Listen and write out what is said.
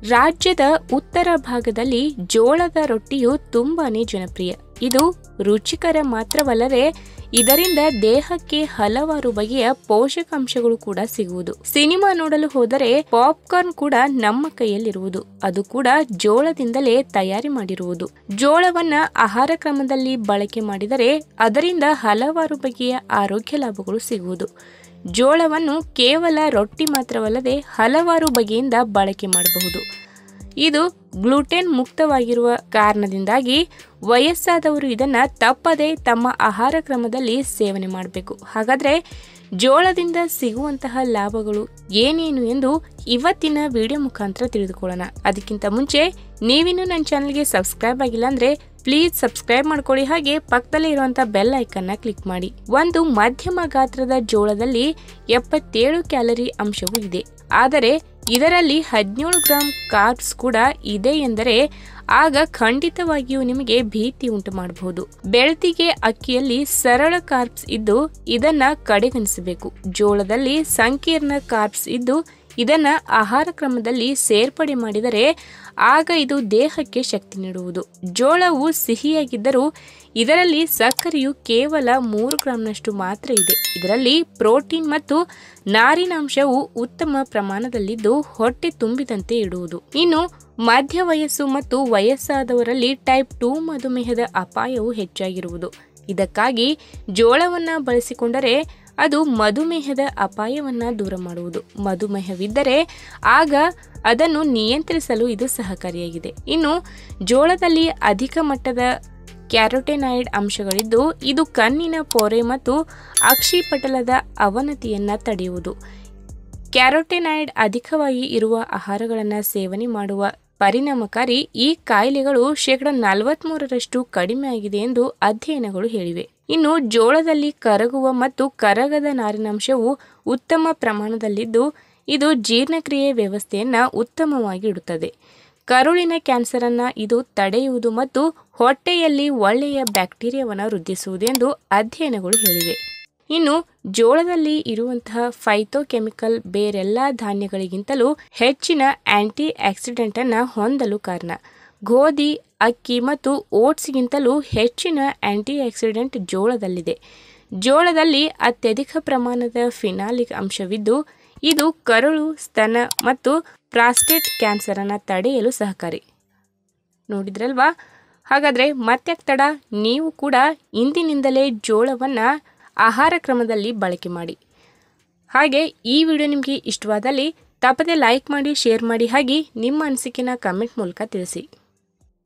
ರಾಜ್ಯದ ಉತ್ತರ ಭಾಗದಲ್ಲಿ ಜೋಳದ ರೊಟ್ಟಿಯು ತುಂಬಾನೇ ಜನಪ್ರಿಯ. ಇದು ರುಚಿಕರ ಮಾತ್ರವಲ್ಲದೆ ಇದರಿಂದ ದೇಹಕ್ಕೆ ಹಲವಾರು ಬಗೆಯ ಪೋಷಕಾಂಶಗಳು ಕೂಡ ಸಿಗುವುದು. ಸಿನಿಮಾ ನೋಡಲು ಹೋದರೆ ಪಾಪ್ಕಾರ್ನ್ ಕೂಡ ನಮ್ಮ ಕೈಯಲ್ಲಿರುವುದು, ಅದು ಕೂಡ ಜೋಳದಿಂದಲೇ ತಯಾರಿ ಮಾಡಿರುವುದು. ಜೋಳವನ್ನ ಆಹಾರ ಕ್ರಮದಲ್ಲಿ ಬಳಕೆ ಮಾಡಿದರೆ ಅದರಿಂದ ಹಲವಾರು ಬಗೆಯ ಆರೋಗ್ಯ ಲಾಭಗಳು ಸಿಗುವುದು. ಜೋಳವನ್ನು ಕೇವಲ ರೊಟ್ಟಿ ಮಾತ್ರವಲ್ಲದೆ ಹಲವಾರು ಬಗೆಯಿಂದ ಬಳಕೆ ಮಾಡಬಹುದು. ಇದು ಗ್ಲೂಟೆನ್ ಮುಕ್ತವಾಗಿರುವ ಕಾರಣದಿಂದಾಗಿ ವಯಸ್ಸಾದವರು ಇದನ್ನು ತಪ್ಪದೆ ತಮ್ಮ ಆಹಾರ ಕ್ರಮದಲ್ಲಿ ಸೇವನೆ ಮಾಡಬೇಕು. ಹಾಗಾದರೆ ಜೋಳದಿಂದ ಸಿಗುವಂತಹ ಲಾಭಗಳು ಏನೇನು ಎಂದು ಇವತ್ತಿನ ವಿಡಿಯೋ ಮುಖಾಂತರ ತಿಳಿದುಕೊಳ್ಳೋಣ. ಅದಕ್ಕಿಂತ ಮುಂಚೆ ನೀವಿನ್ನೂ ನನ್ನ ಚಾನಲ್ಗೆ ಸಬ್ಸ್ಕ್ರೈಬ್ ಆಗಿಲ್ಲ ಅಂದರೆ ಪ್ಲೀಸ್ ಸಬ್ಸ್ಕ್ರೈಬ್ ಮಾಡ್ಕೊಳ್ಳಿ, ಹಾಗೆ ಪಕ್ಕದಲ್ಲೇ ಇರುವಂಥ ಬೆಲ್ ಐಕನ್ನ ಕ್ಲಿಕ್ ಮಾಡಿ. ಒಂದು ಮಧ್ಯಮ ಗಾತ್ರದ ಜೋಳದಲ್ಲಿ 77 ಕ್ಯಾಲರಿ ಅಂಶವೂ ಇದೆ, ಆದರೆ ಇದರಲ್ಲಿ 17 ಗ್ರಾಂ ಕಾರ್ಬ್ಸ್ ಕೂಡ ಇದೆ ಎಂದರೆ ಆಗ ಖಂಡಿತವಾಗಿಯೂ ನಿಮಗೆ ಭೀತಿ ಉಂಟು ಮಾಡಬಹುದು. ಬೆಳ್ತಿಗೆ ಅಕ್ಕಿಯಲ್ಲಿ ಸರಳ ಕಾರ್ಬ್ಸ್ ಇದ್ದು ಇದನ್ನ ಕಡೆಗಣಿಸಬೇಕು. ಜೋಳದಲ್ಲಿ ಸಂಕೀರ್ಣ ಕಾರ್ಬ್ಸ್ ಇದ್ದು ಇದನ್ನ ಆಹಾರ ಕ್ರಮದಲ್ಲಿ ಸೇರ್ಪಡೆ ಮಾಡಿದರೆ ಆಗ ಇದು ದೇಹಕ್ಕೆ ಶಕ್ತಿ ನೀಡುವುದು. ಜೋಳವು ಸಿಹಿಯಾಗಿದ್ದರೂ ಇದರಲ್ಲಿ ಸಕ್ಕರೆಯು ಕೇವಲ 3 ಗ್ರಾಂನಷ್ಟು ಮಾತ್ರ ಇದೆ. ಇದರಲ್ಲಿ ಪ್ರೋಟೀನ್ ಮತ್ತು ನಾರಿನಾಂಶವು ಉತ್ತಮ ಪ್ರಮಾಣದಲ್ಲಿದ್ದು ಹೊಟ್ಟೆ ತುಂಬಿದಂತೆ ಇಡುವುದು. ಇನ್ನು ಮಧ್ಯ ವಯಸ್ಸು ಮತ್ತು ವಯಸ್ಸಾದವರಲ್ಲಿ ಟೈಪ್ 2 ಮಧುಮೇಹದ ಅಪಾಯವು ಹೆಚ್ಚಾಗಿರುವುದು. ಇದಕ್ಕಾಗಿ ಜೋಳವನ್ನ ಬಳಸಿಕೊಂಡರೆ ಅದು ಮಧುಮೇಹದ ಅಪಾಯವನ್ನ ದೂರ ಮಾಡುವುದು. ಮಧುಮೇಹವಿದ್ದರೆ ಆಗ ಅದನ್ನು ನಿಯಂತ್ರಿಸಲು ಇದು ಸಹಕಾರಿಯಾಗಿದೆ. ಇನ್ನು ಜೋಳದಲ್ಲಿ ಅಧಿಕ ಮಟ್ಟದ ಕ್ಯಾರೋಟೆನಾಯ್ಡ್ ಅಂಶಗಳಿದ್ದು ಇದು ಕಣ್ಣಿನ ಪೊರೆ ಮತ್ತು ಅಕ್ಷಿಪಟಲದ ಅವನತಿಯನ್ನ ತಡೆಯುವುದು. ಕ್ಯಾರೋಟೆನಾಯ್ಡ್ ಅಧಿಕವಾಗಿ ಇರುವ ಆಹಾರಗಳನ್ನು ಸೇವನೆ ಮಾಡುವ ಪರಿಣಾಮಕಾರಿ ಈ ಕಾಯಿಲೆಗಳು 43% ಕಡಿಮೆ ಆಗಿದೆ ಎಂದು ಅಧ್ಯಯನಗಳು ಹೇಳಿವೆ. ಇನ್ನು ಜೋಳದಲ್ಲಿ ಕರಗುವ ಮತ್ತು ಕರಗದ ನಾರಿನಾಂಶವು ಉತ್ತಮ ಪ್ರಮಾಣದಲ್ಲಿದ್ದು ಇದು ಜೀರ್ಣಕ್ರಿಯೆ ವ್ಯವಸ್ಥೆಯನ್ನು ಉತ್ತಮವಾಗಿ ಇಡುತ್ತದೆ. ಕರುಳಿನ ಕ್ಯಾನ್ಸರ್ ಅನ್ನು ಇದು ತಡೆಯುವುದು ಮತ್ತು ಹೊಟ್ಟೆಯಲ್ಲಿ ಒಳ್ಳೆಯ ಬ್ಯಾಕ್ಟೀರಿಯಾವನ್ನು ವೃದ್ಧಿಸುವುದು ಎಂದು ಅಧ್ಯಯನಗಳು ಹೇಳಿವೆ. ಇನ್ನು ಜೋಳದಲ್ಲಿ ಇರುವಂತಹ ಫೈಟೋಕೆಮಿಕಲ್ ಬೇರೆಲ್ಲ ಧಾನ್ಯಗಳಿಗಿಂತಲೂ ಹೆಚ್ಚಿನ ಆಂಟಿ ಆಕ್ಸಿಡೆಂಟ್ ಅನ್ನು ಹೊಂದಲು ಕಾರಣ. ಗೋಧಿ, ಅಕ್ಕಿ ಮತ್ತು ಓಟ್ಸ್ಗಿಂತಲೂ ಹೆಚ್ಚಿನ ಆಂಟಿ ಆಕ್ಸಿಡೆಂಟ್ ಜೋಳದಲ್ಲಿದೆ. ಜೋಳದಲ್ಲಿ ಅತ್ಯಧಿಕ ಪ್ರಮಾಣದ ಫಿನಾಲಿಕ್ ಅಂಶವಿದ್ದು ಇದು ಕರುಳು, ಸ್ತನ ಮತ್ತು ಪ್ರಾಸ್ಟೇಟ್ ಕ್ಯಾನ್ಸರ್ ಅನ್ನು ತಡೆಯಲು ಸಹಕಾರಿ. ನೋಡಿದ್ರಲ್ವಾ? ಹಾಗಾದರೆ ಮತ್ತೆ ತಡ, ನೀವು ಕೂಡ ಇಂದಿನಿಂದಲೇ ಜೋಳವನ್ನು ಆಹಾರ ಕ್ರಮದಲ್ಲಿ ಬಳಕೆ ಮಾಡಿ. ಹಾಗೆ ಈ ವಿಡಿಯೋ ನಿಮಗೆ ಇಷ್ಟವಾದಲ್ಲಿ ತಪ್ಪದೆ ಲೈಕ್ ಮಾಡಿ, ಶೇರ್ ಮಾಡಿ, ಹಾಗೆ ನಿಮ್ಮ ಅನಿಸಿಕೆನ ಕಮೆಂಟ್ ಮೂಲಕ ತಿಳಿಸಿ.